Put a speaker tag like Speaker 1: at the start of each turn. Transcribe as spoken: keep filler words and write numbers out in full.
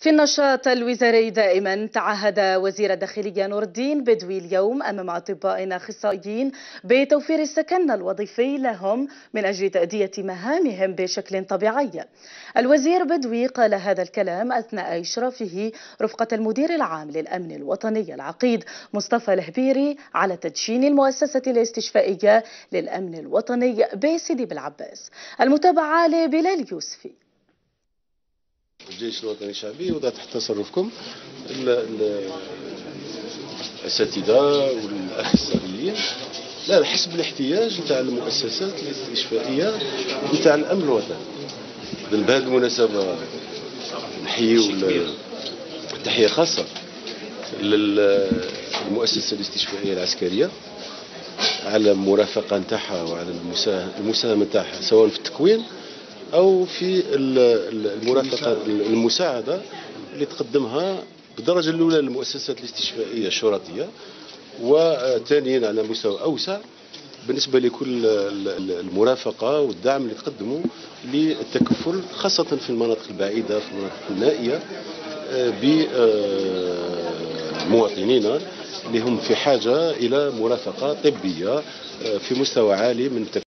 Speaker 1: في النشاط الوزاري دائما تعهد وزير الداخلية نور الدين بدوي اليوم أمام أطباء أخصائيين بتوفير السكن الوظيفي لهم من أجل تأدية مهامهم بشكل طبيعي. الوزير بدوي قال هذا الكلام أثناء إشرافه رفقة المدير العام للأمن الوطني العقيد مصطفى الهبيري على تدشين المؤسسة الاستشفائية للأمن الوطني بسيدي بالعباس. المتابعة لبلال يوسفي.
Speaker 2: الجيش الوطني الشعبي وضع تحت تصرفكم الاساتذه والاخصائيين لا حسب الاحتياج نتاع المؤسسات الاستشفائيه نتاع الامن الوطني. بهذه المناسبه نحييو تحيه خاصه للمؤسسه الاستشفائيه العسكريه على المرافقه نتاعها وعلى المساهمه نتاعها سواء في التكوين أو في المرافقة المساعدة اللي تقدمها بالدرجة الأولى للمؤسسات الاستشفائية الشرطية، وثانيا على مستوى أوسع بالنسبة لكل المرافقة والدعم اللي تقدمه للتكفل خاصة في المناطق البعيدة في المناطق النائية بمواطنينا اللي هم في حاجة إلى مرافقة طبية في مستوى عالي من